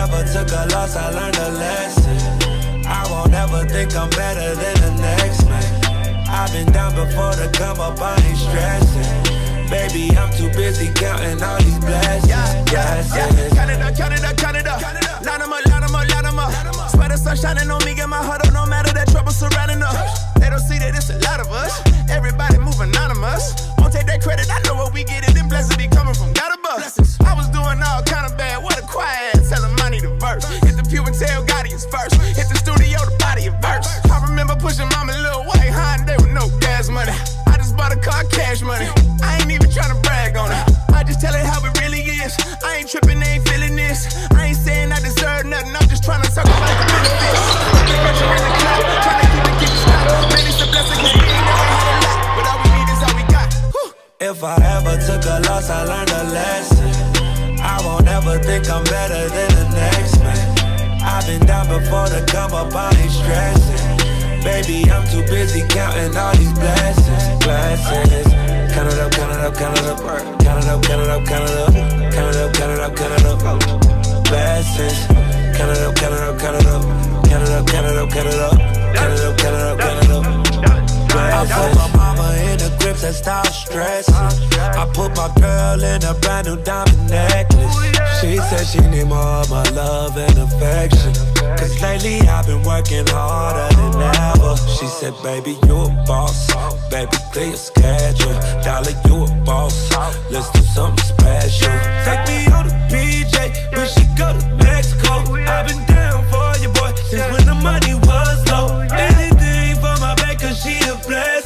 ever took a loss, I learned a lesson. I won't ever think I'm better than the next man. I've been down before to come up, I ain't stressing. Baby, I'm too busy counting all these blessings. Count it up, count it up, count it up. Line them up, line them up, line them up. Swear the sun shining on me, get my heart up, no matter that trouble surrounding us. They don't see that it's a lot of us. Everybody move anonymous. Won't take that credit, I know what we get it. Them blessings be coming from God above. I was doing all kind of bad, what a quiet ass. Tell him I need a verse. Hit the pew and tell God he's first. Hit the studio, the body of verse. I remember pushing mama little white Hyundai with no gas money. I just bought a car, cash money. I ain't even trying to brag on it. I just tell it how it really is. I ain't tripping, they ain't feeling this. I ain't saying I deserve nothing, I'm just trying to talk about the benefits. The pressure in the cloud, trying to keep it stop. Man, it's a blessing cause we ain't never had a lot. But all we need is all we got. Whew. If I ever took a loss, I learned a lesson. I won't ever think I'm better than the next man. I've been down before to come up, I ain't stressing. Baby, I'm too busy counting all these blessings. Count it up, count it up, count it up. Count it up, count it up, count it up. Count it up, count it up, count it up. Blessings. Count it up, count it up, count it up. Count it up, count it up, count it up. Count it up, count it up, count it up. Blessings. I put my mama in the grips and stop stressing. I put my girl in a brand new diamond necklace. She said she need more of my love and affection. Cause lately I've been working harder than ever. She said, baby, you a boss. Baby, clear your schedule. Dollar, you a boss. Let's do something special. Take me on the PJ, when she go to Mexico. I've been down for you, boy, since when the money was low. Anything for my back, cause she a blessing.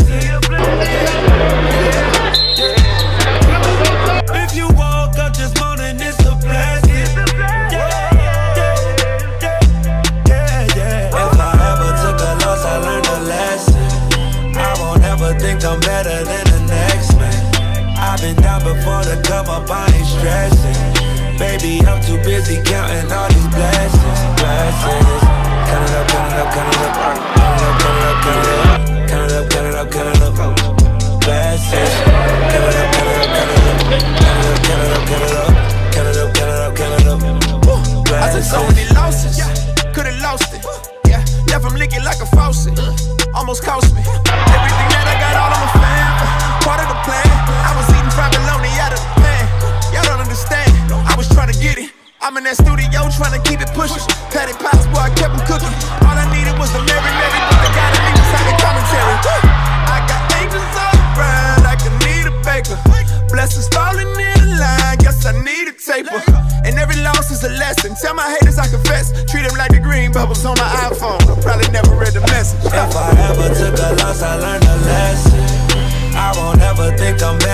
If you woke up this morning, it's a blessing. Think I'm better than the next man. I've been down before to come up, I ain't stressing. Baby, I'm too busy counting all these blessings. Count it up, count it up, count it up. Count it up, count it up, count it up. Count it up, count it up, count it up. Blessings. Count it up, count it up, count it up. Count it up, count it up, count it up. Count it up, count it up, count it up. I took so many losses, could've lost it. Yeah, left him licking like a faucet. Almost cost me everything that I got, all on my fan. Part of the plan. I was eating fried bologna out of the pan. Y'all don't understand. I was trying to get it. I'm in that studio trying to keep it pushing. Patty pies, boy, I kept them cooking. All I needed was the Mary, but the guy that me was having commentary. I got angels all around like I need a baker. Blessings falling in the line, guess I need a taper. And every loss is a lesson. Tell my haters I confess. Treat them like the green bubbles on my iPhone. I probably never read the message. If I ever took a loss, I learned a lesson. I won't ever think I'm